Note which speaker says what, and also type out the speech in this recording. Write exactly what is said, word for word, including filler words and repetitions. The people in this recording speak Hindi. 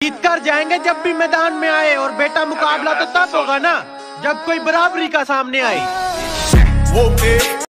Speaker 1: जीत कर जाएंगे जब भी मैदान में आए, और बेटा मुकाबला तो तब होगा ना जब कोई बराबरी का सामने आए।